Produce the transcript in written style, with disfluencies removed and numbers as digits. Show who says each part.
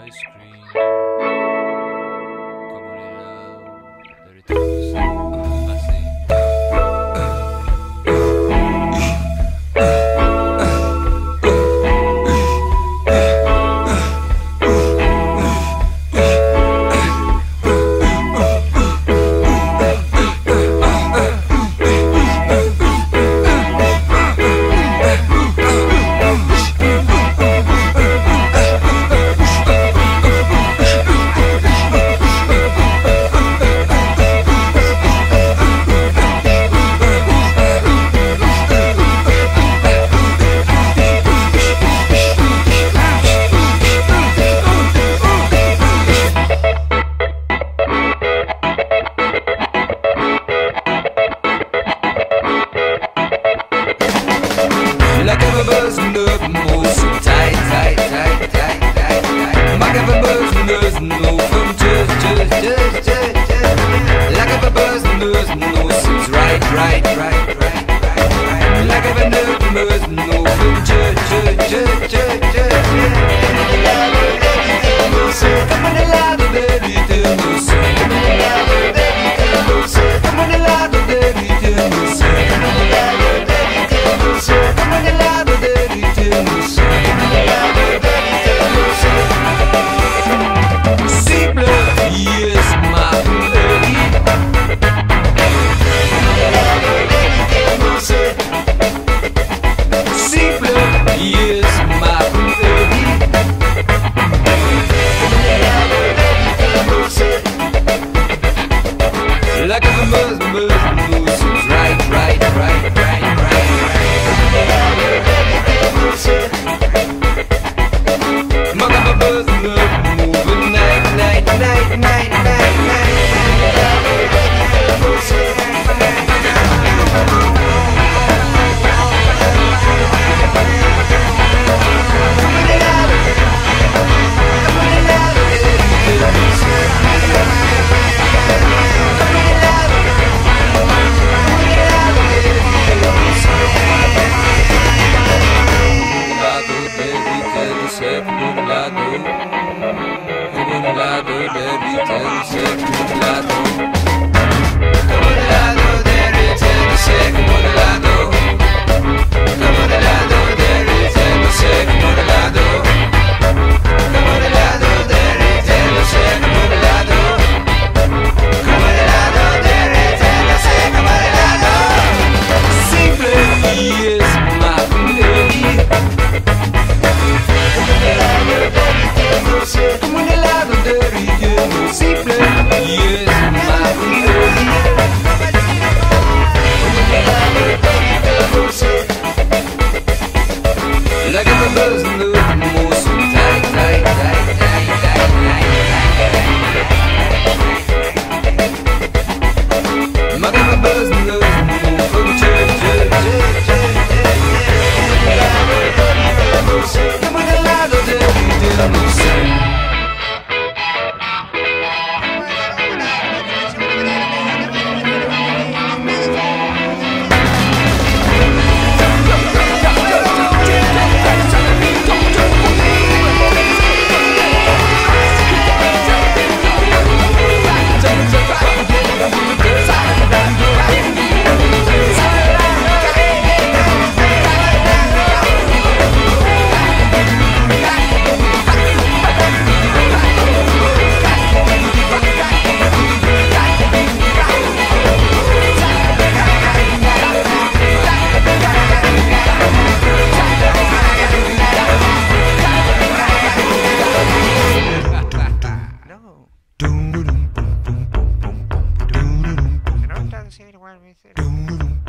Speaker 1: ice cream como un helado derritiéndose así.
Speaker 2: Like a buzzing up moves so tight, tight, tight, tight, tight, tight. Like a buzzing move from just. Like a buzzing move seems right. Like a buzzing move from just. Come on, helado de ritmos. Come on, helado de ritmos. Come on, helado de ritmos. Come on, helado de ritmos. Simple, yes, my baby. Simple, yes, my baby. Like a buzz moves right. Mother buzz moving night. Like a buzz move so tight. Like a buzz move from just. Come on, helado de ritmos.
Speaker 3: No tan ser igual,